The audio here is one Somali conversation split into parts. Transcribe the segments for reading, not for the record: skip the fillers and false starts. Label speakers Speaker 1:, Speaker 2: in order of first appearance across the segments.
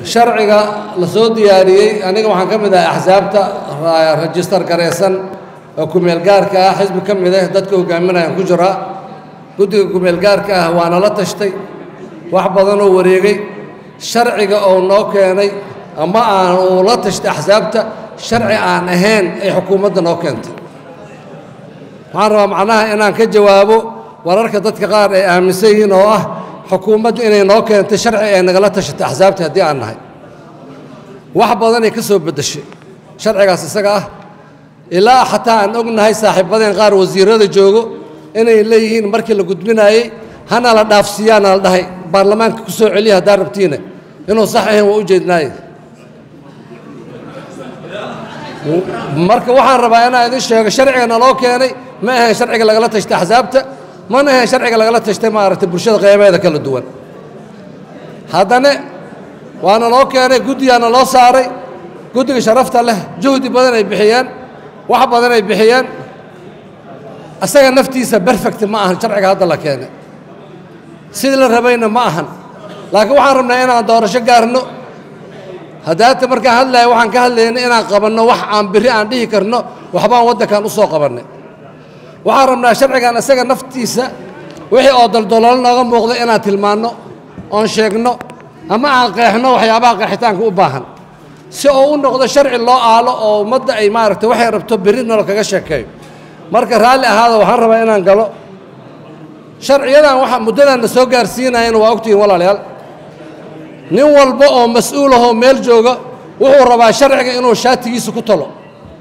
Speaker 1: sharciga la soo diyaariyey aniga waxaan ka mid ahay axsaabta register gareysan oo kumeel gaarka ah xisbi ka mid ah dadka hogaaminayaan ku jira guddiga kumeel gaarka ah waana la tashtay wax badan oo wareegay sharciga oo noo keenay ama aan uu la tashtay axsaabta sharci aan ahayn ay xukuumadda noo keentay waxaan rabaa macnaha inaan ka jawaabo wararka dadka qaar ay aaminsan yihiin oo ah xukuumadda inay noo keentay sharci ay nagala tashatay axsaabta haddii aan nahay wax badanay ka soo beddeshay sharcigaas isaga ah ilaa xataa aan ognahay saaxiibadeen qaar wasiirada joogo inay leeyihiin markii la gudbinaayey hana la dhaafsiiyaana la dhahay baarlamaanka ku soo celiya haddaan rabtiina inuu sax ahayn waa u jeednaaye marka waxaan rabaa inaan idin sheego sharcigana loo keenay ma ahayn sharciga lagala tashtay axsaabta mana ahayn sharciga lagala tashtay maaragtay bulshada qeybaheeda kala duwan haddana waana loo keenay guddigaana loo saaray guddiga sharafta leh juhdi badan ay bixiyeen wax badan ay bixiyeen asaga naftiisa perfect ma ahan sharciga hadda la keenay sidii la rabayna ma ahan laakiin waxaan rabnaa inaan doorasho gaarno haddaata markaan hadlayo waxaan ka hadlaynay inaan qabanno wax aan biri aan dhihi karno waxbaan waddankan u soo qabannay waxaan rabnaa sharcigan isaga naftiisa wixii oo daldaloolo nooga muuqda inaan tilmaanno oon sheegno ama aan qeexno waxyaabaha qeexitaanka u baahan si oo u noqdo sharci loo aalo oo ummadda ay maaragtay waxay rabto berri nolol kaga sheekeeyo marka raalli ahaada waxaan rabaa inaan galo sharciyadan waxa muddadan na soo gaarsiinayana waa ogtihiin walaalayaal nin walba oo mas-uul ahoo meel jooga wuxuu rabaa sharciga inuu shaatigiisa ku talo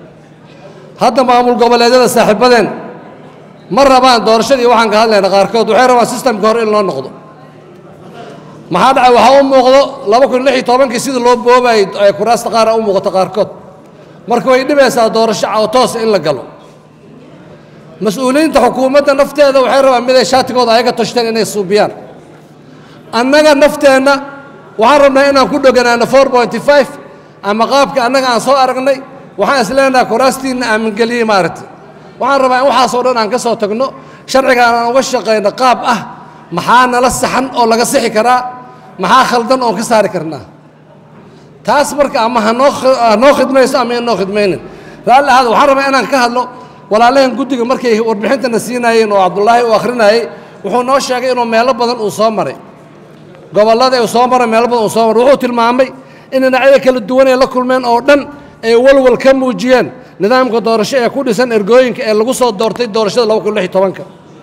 Speaker 1: hadda maamul goboleedyada saaxiibadeen ma rabaan doorashadii waxaan ka hadlayna qaarkood waxay rabaan sistamka hore in loo noqdo maxaa dhacay waxaa u muuqdo 2016 sidii loo boobayay ay kuraasta qaar u muuqato qaarkood marka way dhibaysaa doorasho toos in la galo mas-uuliyiinta xukuumadda nafteeda waxay rabaan mid ay shaatigooda ayaga tashteen inay suubiyaan annaga nafteenna waxaan rabnaa inaan ku dhoganaano 4.5 ama qaabka annaga aan soo aragnay waxaan isleenahay kuraastiinna aamingeliyey maaragtay waxaan rabaa in waxaasoo dhan aan ka soo tagno sharcigaan aan uga shaqayno qaab ah maxaa nala saxan oo laga sixi karaa maxaa khaldan oon ka saari karnaa taas marka ama hanoo khidmayso ama inoo khidmaynin raalli ahaada waxaan rabaa inaan ka hadlo walaalahan guddiga markay warbixintana siinaayeen oo cabdullaahi uu akhrinayey wuxuu noo sheegay inuu meelo badan uu soo maray gobollada uu soo maray meelo badan uu soo maray wuxuu tilmaamay in dhinacyada kala duwan ee la kulmeen oo dhan ay walwal ka muujiyeen nidaamka doorasho ee ku dhisan ergooyinka ee lagu soo doortay doorashada 2016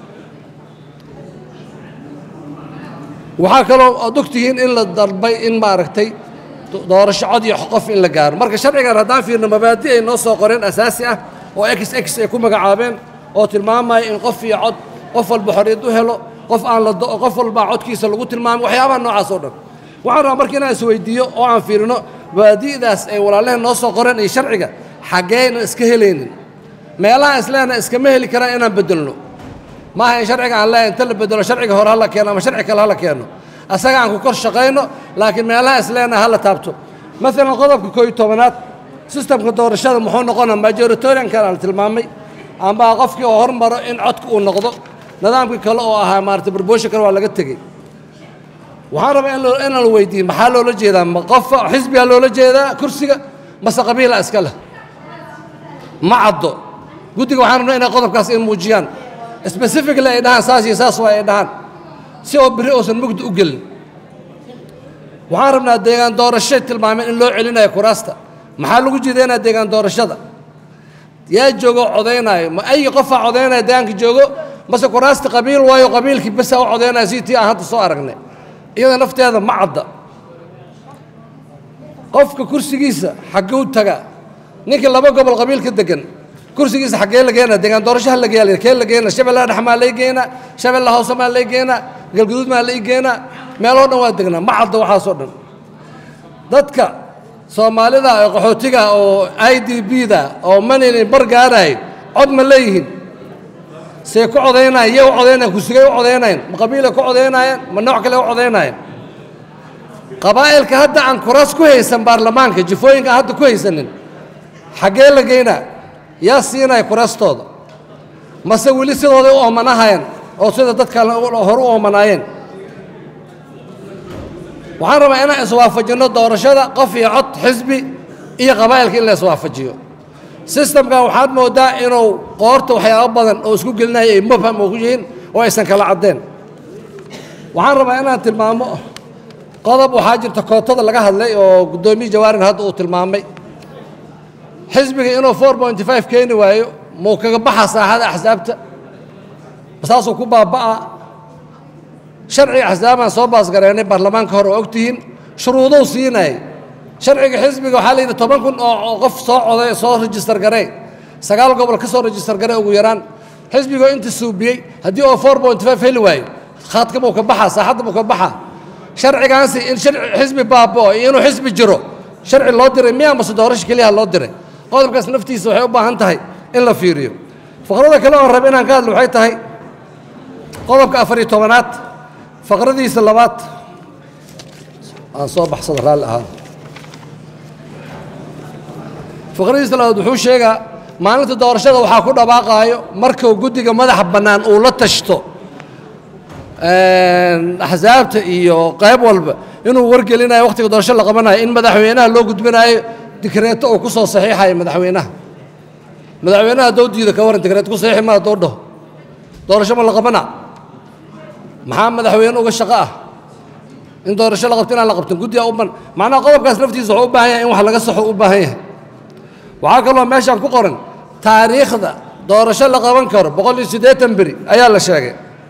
Speaker 1: waxaa kaloo aad ogtihiin in la dalbay in maaragtay doorasho cod iyo qof in la gaaro marka sharcigan haddaan fiirno mabaadi ay noo soo qoreen asaasi ah oo xx ay ku magacaabeen oo tilmaamaya in qof iyo cod qof walba xorriyad u helo qof walba codkiisa lagu tilmaamay waxyaabaha noocaas oo dhan waxaan rabaa marka inaan isweydiiyo oo aan fiirino mabaadi'daas ay walaalehen noo soo qoreen iyo sharciga xaggeyna iska helaynin meelaha isleena iskama heli karaan inaan beddelno maaha in sharciga aan leeyahay inta la beddelo sharciga hore hala keeno ama sharci kale hala keeno asaga aan ku kor shaqayno laakiin meelaha isleena hala taabto maalan qodobka 11aad sistamka doorashada muxuu noqonaa majoritoriankan aan tilmaamay ama qofkii oo hormaro in codka uu noqdo nidaamkii kale oo ahaa maaragtay barboosha kale waa laga tegey waxaan rabaa in la weydiiyo maxaa loola jeedaa ma qof xisbigaa loola jeedaa kursiga mase qabiila iska leh ma caddo guddiga waxaan rabnaa inay qodobkaas in muujiyaan specifically ay dhahaan saas iyo saas waa ay dhahaan si oo biri uusan mugdi u gelin waxaan rabnaa deegaan doorasho tilmaameen in loo celinayo kuraasta maxaa lagu jeedaynaa deegaan doorashada yaa joogo codaynaayo ma ay qofaa codaynaya deegaanka joogo mase kuraasta qabiil waayo qabiilkii basa u codaynaya si tii aan hadda soo aragnay iyada nafteeda ma cadda qofka kursigiisa xagguu tagaa ninkii 2 gobol qabiilka degan kursigiisa xaggee la geenaa deegaan doorashaha la geeyaa kee la geenaa shabeellaha dhexe maa la geenaa shabeellaha hoose maa la geenaa galguduud maa la geenaa meeloo dhan waa degnaa ma cadda waxaasoo dhan dadka soomaalida ee qaxootiga oo IDB-da oo manilin bargaaraay cod ma leeyihiin see ku codaynayaan iyaga u codaynayaan kursigay u codaynayaan ma qabiilay ku codaynayaan ma nooc kale u codaynayaan qabaa'ilka hadda aan kuraas ku haysan baarlamaanka jifooyinka hadda ku haysanin xaggee la geynaa yaa siinaya kuraastooda mase weli sidooday u oomanahayeen oo sida dadka hore u oomanaayeen waxaan rabaa inaan iswaafajino doorashada qof iyo cod xisbi iyo qabaa'ilka in la iswaafajiyo systemkan waxaad moodaa inuu qoorta waxyaabo badan oo isku gelinaya ay mubham ugu yihiin oo aysan kala caddeen waxaan rabaa inaan tilmaamo qodob waxaa jirta kootada laga hadlay oo guddoomiye jawaarin hadda uu tilmaamay xisbiga inuu 4.5 keeni waayo muu kaga baxa saaxada axsaabta saasuu ku baaba'a sharciga axsaabaan soo baasgareynay baarlamaanka hore oo ogtihiin shuruudou siinayay sharciga xisbiga waxaa la yidhi 10,000 oo qof soo coday soo register garay 9 gobol ka soo register garay ugu yaraan xisbiga inta suubiyey haddii oo 4.5 heli waayo khaadka buu ka baxaa saaxadda buu ka baxaa sharcigaansi in xisbi baaba'o iyo inuu xisbi jiro sharci loo diray miyaa mase doorasho keliya loo diray qodobkaas naftiisa waxay u baahan tahay in la fiiriyo faqrada kale oo rab inaan ka hadlo waxay tahay qodobka 14aad faqradiisa labaad aan soo baxsada raalli ahaa faqradiisa labaad wuxuu sheegaa maalinta doorashada waxaa ku dhawaaqaayo markuu guddiga madaxa bannaan uu la tashto axsaabta iyo qayb walba inuu wargelinayo waqtiga doorasho la qabanayo in madaxweynaha loo gudbinayo dikreeto uu ku soo saxiixayo madaxweynaha hadduu diido ka waran dikreeto ku saxiixi ma hadduu dhaho doorasho ma la qabana maxaa madaxweyne uga shaqo ah in doorasho la qabto inaan la qabtin guddiga u ban macnaha qodobkaas naftiisa wuxuu u baahan yahay in wax laga saxo u baahan yahay waxaa kaloo meeshaan ku qoran taariikhda doorasho la qaban karo 180 beri ayaa la sheegay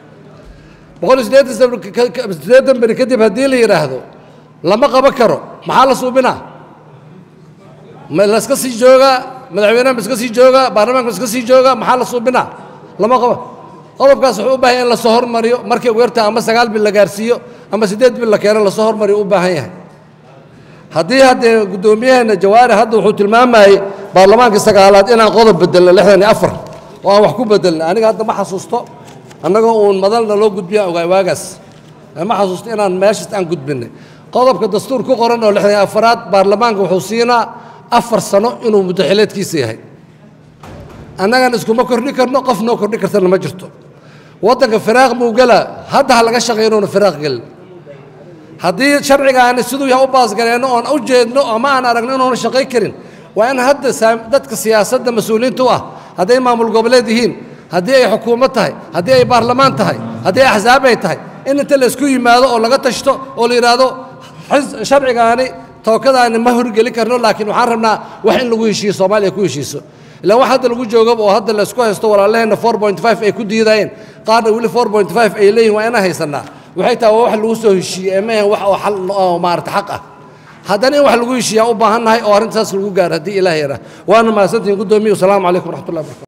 Speaker 1: 180 beri kadib haddii la yidhaahdo lama qaban karo maxaa la suubinaa ma la iska sii joogaa madaxweynaha ma iska sii joogaa baarlamaanka ma iska sii joogaa maxaa la suubinaa lama qabo qodobkaas wuxuu u baahan yahay in lasoo hormariyo markay ugu yartaa ama 9 bil la gaarsiiyo ama 8 bil la keeno lasoo hormariyo u baahan yahay haddii haddee guddoomiyaheena jawaari hadda wuxuu tilmaamayey baarlamaankii 9aad inaan qodob bedelno 64 oo aan wax ku bedelno aniga hadda ma xasuusto annagoo uun madalna loo gudbiya ogaay waagaas ma xasuusto inaan meeshaas aan gudbinay qodobka dastuur ku qoran oo 64aad baarlamaanka wuxuu siinaa 4 sano inuu muddaxileedkiisa yahay annagan iskuma kordhi karno qof noo kordhi kartana ma jirto waddanka firaaq muu galaa hadda ha laga shaqeeyo inuuna firaaq gelin haddii sharcigaani siduu yahay u baasgareenno oon u jeedno ama aan aragno inuuna shaqay karin waa in hadda dadka siyaasadda mas-uuliyiinta u ah hadday maamul goboleed yihiin haddii ay xukuumad tahay haddii ay baarlamaan tahay haddii ay axsaab ay tahay in inta la isku yimaado oo laga tashto oo la yidhaahdo sharcigaani tookadaani ma horgeli karno laakiin waxaan rabnaa wax in lagu heshiiyo soomaaliya ku heshiiso ilaan wax hadda lagu joogaba oo hadda la isku haysto walaalaheenna 4.5 ay ku diidayeen qaarna weli 4.5 ay leeyihin waa inaan haysanaa waxay tahay waa wax lagu soo heshiiyey ma ahan wax oo xal oo maarata xaq ah haddana in wax lagu heshiiyaa u baahannahay oo arrintaas lagu gaaro haddii ilaahay yara waana mahadsantihiin guddoomiye wasalaamu calaykum waraxmatullahi wabarakatu